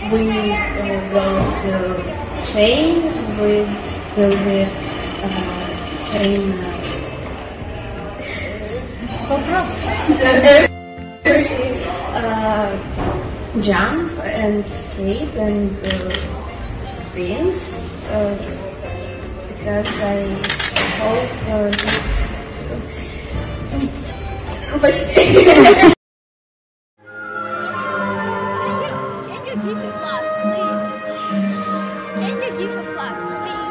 we go to train. We will train jump and skate and sprints because I hope this. Can you give a flag, please? Can you give a flag, please?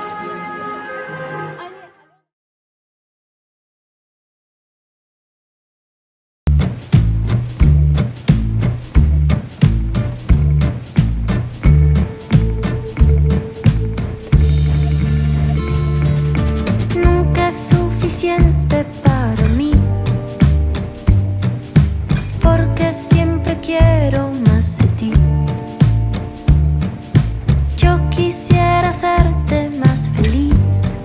Nunca es suficiente para mí, porque siempre quiero más de ti. Yo quisiera hacerte más feliz,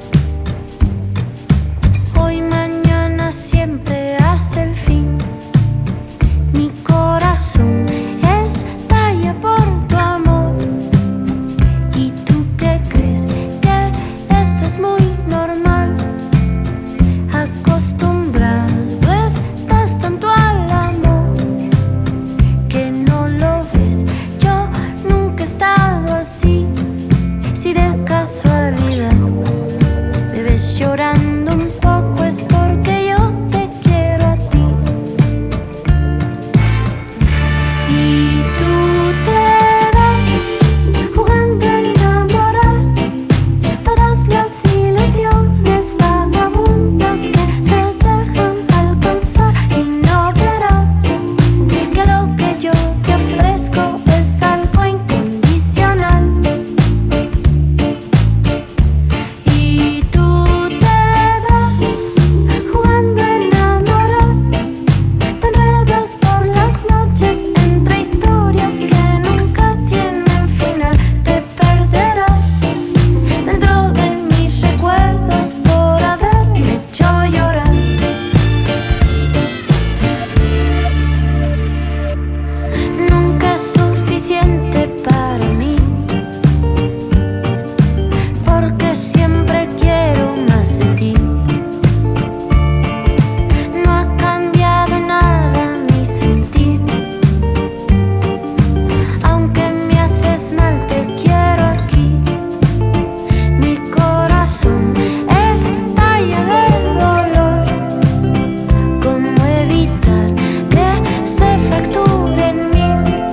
hoy, mañana, siempre, hasta el fin. Mi corazón estalla por tu amor. ¿Y tú qué crees? Que esto es muy normal. Acostumbrado estás tanto al amor que no lo ves. Yo nunca he estado así. Si de casualidad me ves llorando un poco es porque yo te quiero a ti. Y tú te vas jugando a enamorar todas las ilusiones vagabundas que se dejan alcanzar, y no verás que lo que yo te ofrezco es algo incondicional. Y tú te vas jugando a enamorar, te enredas por las noches entre historias que nunca tienen final. Te perderás dentro de mis recuerdos por haberme hecho llorar. Nunca es suficiente para mí, porque siempre quiero más de ti. No ha cambiado nada mi sentir, aunque me haces mal te quiero aquí. Mi corazón estalla de dolor. ¿Cómo evitar que se fracture en mí?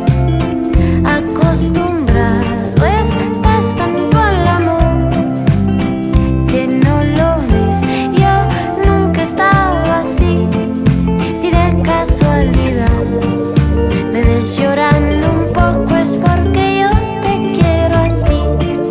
Acostumbrado estás tanto al amor que no lo ves. Yo nunca he estado así. Si de casualidad me ves llorando un poco es porque yo te quiero a ti.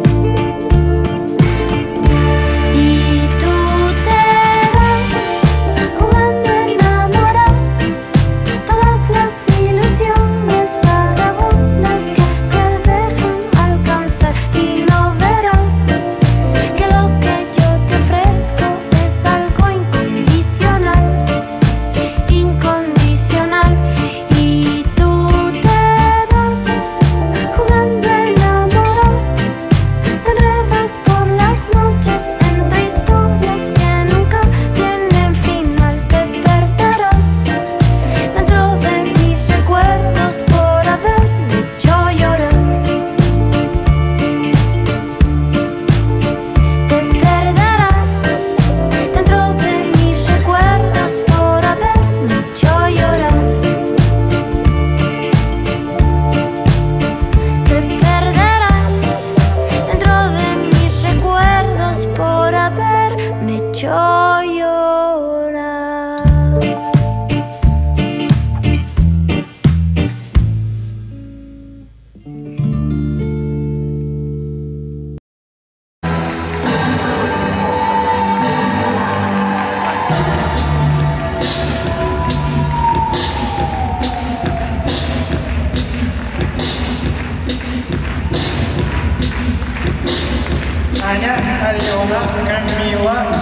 Y tú te vas jugando a enamorar todas las ilusiones vagabundas que se dejan alcanzar, y no verás que lo que yo te ofrezco es algo incondicional, incondicional. Y tú te vas jugando a enamorar, te enredas por las noches entre historias que nunca tienen final. Te perderás dentro de mis recuerdos por haberme hecho llorar. Te perderás dentro de mis recuerdos por haberme hecho llorar. Te perderás dentro de mis recuerdos por haberme hecho llorar. Аня, Алена, Камила,